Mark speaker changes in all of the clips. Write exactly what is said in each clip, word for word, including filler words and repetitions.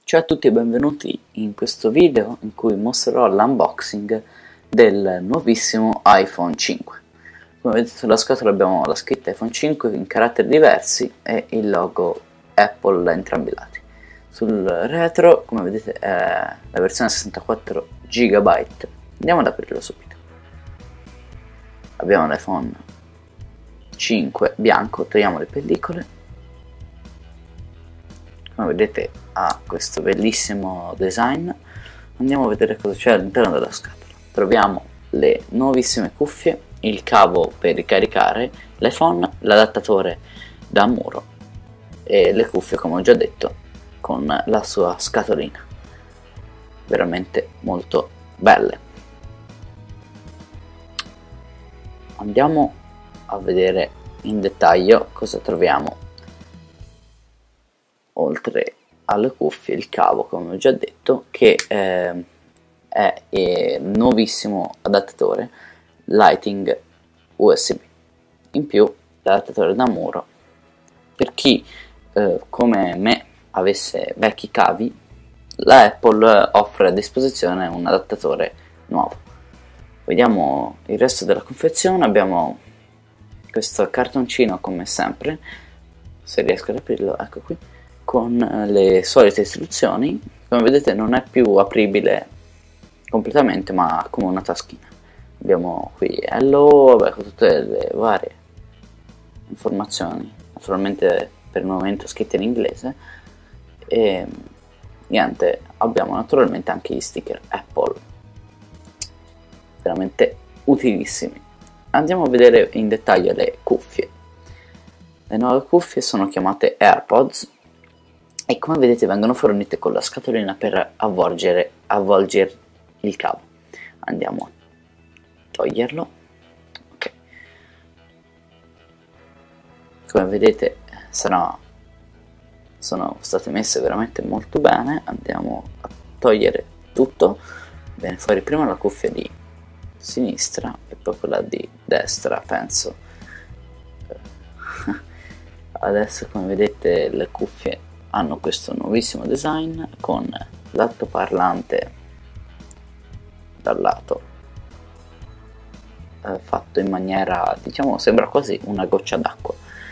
Speaker 1: Ciao a tutti e benvenuti in questo video in cui mostrerò l'unboxing del nuovissimo iPhone cinque. Come vedete sulla scatola abbiamo la scritta iPhone cinque in caratteri diversi e il logo Apple da entrambi i lati. Sul retro, come vedete, è la versione sessantaquattro giga. Andiamo ad aprirlo subito. Abbiamo l'iPhone cinque bianco, togliamo le pellicole. Come vedete ha questo bellissimo design. Andiamo a vedere cosa c'è all'interno della scatola. Troviamo le nuovissime cuffie, il cavo per ricaricare l'iPhone, l'adattatore da muro e le cuffie, come ho già detto, con la sua scatolina. Veramente molto belle. Andiamo a vedere in dettaglio cosa troviamo. Oltre alle cuffie, il cavo, come ho già detto, che eh, è il nuovissimo adattatore Lightning U S B. In più l'adattatore da muro per chi eh, come me avesse vecchi cavi. La Apple offre a disposizione un adattatore nuovo. Vediamo il resto della confezione. Abbiamo questo cartoncino come sempre, se riesco ad aprirlo, ecco qui, con le solite istruzioni. Come vedete non è più apribile completamente, ma ha come una taschina. Abbiamo qui hello, vabbè, con tutte le varie informazioni, naturalmente per il momento scritte in inglese, e niente, abbiamo naturalmente anche gli sticker Apple, veramente utilissimi. Andiamo a vedere in dettaglio le cuffie. Le nuove cuffie sono chiamate AirPods e come vedete vengono fornite con la scatolina per avvolgere, avvolgere il cavo. Andiamo a toglierlo. Okay. Come vedete sarà, sono state messe veramente molto bene. Andiamo a togliere tutto. Viene fuori prima la cuffia di sinistra e poi quella di destra, penso. Adesso, come vedete, le cuffie hanno questo nuovissimo design con l'altoparlante dal lato eh, fatto in maniera, diciamo, sembra quasi una goccia d'acqua.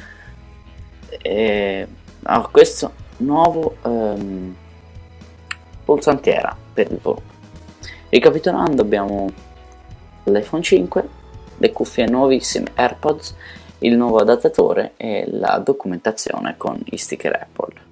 Speaker 1: E ha ah, questo nuovo ehm, pulsantiera per il volume. Ricapitolando, abbiamo l'iPhone cinque, le cuffie nuovissime AirPods, il nuovo adattatore e la documentazione con gli sticker Apple.